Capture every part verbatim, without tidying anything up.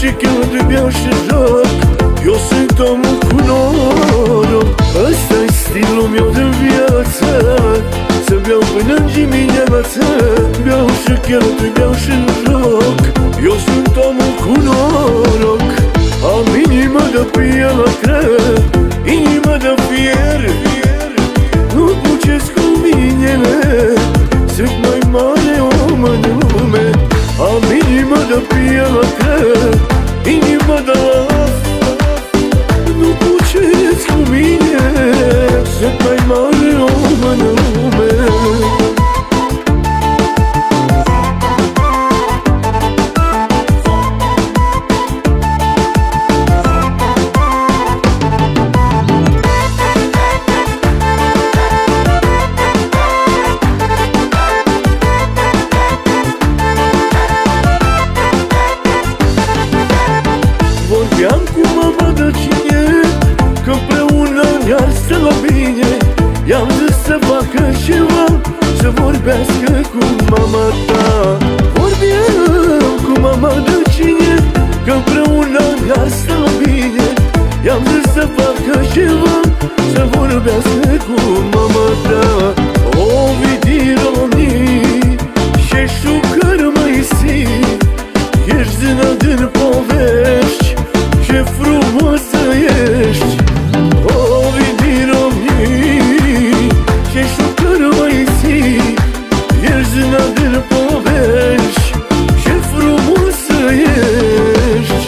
și chiar beau și joc. Eu sunt omul cu noroc. Ăsta-i stilul meu de viață, să beau până-n dimineață. Beau și chiar beau și joc. Eu sunt omul cu noroc. Am inimă de piatră, inimă de fier. Nu puceți cu mine, sunt mai mare om în lume. Am inimă de piatră, inimă de laf. Nu puceți cu mine, sunt mai mare om în lume. Vorbeam cu mama de cine, că împreună ne-ar sta bine. I-am zis să facă ceva, să vorbească cu mama ta. Vorbeam cu mama de cine, că împreună ne-ar sta bine. I-am zis să facă ceva, să vorbească cu mama ta. O vidiro-mi și șucăr mai si, ești zână din povești, ce frumoasă ești. O vidiro-mi și șucăr mai si, ești zână din povești, ce frumoasă ești.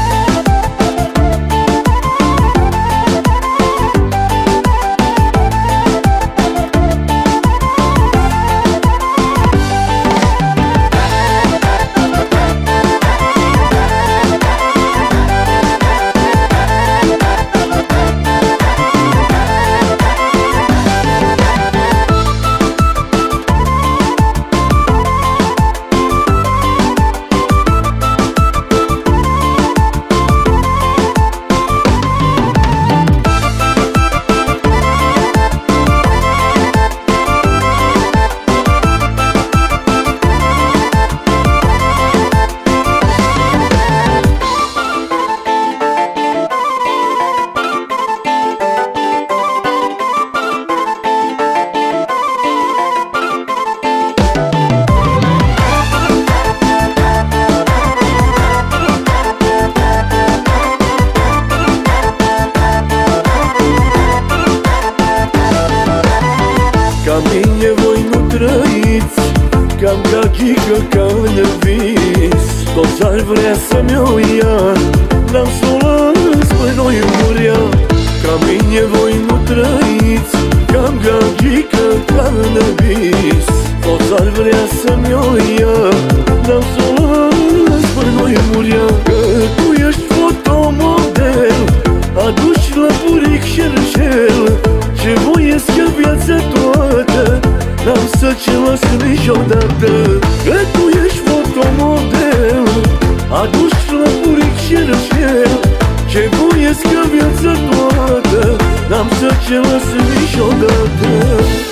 Ca mine voi nu trăiți, cam gagică ca în vis. Toți ar vrea să-mi o ia, n-am să o las până noi murea. Ca mine voi nu trăiți, cam gagică ca în vis. Toți ar vrea să-mi o ia, n-am să o las până noi murea. Că tu ești fotomodel, aduci la buric șerșel, ce voiesc că viața toată n-am să ce las niciodată. Că tu ești fotomodel, aduci la buric șerșel, ce voiesc că viața toată n-am să ce las niciodată.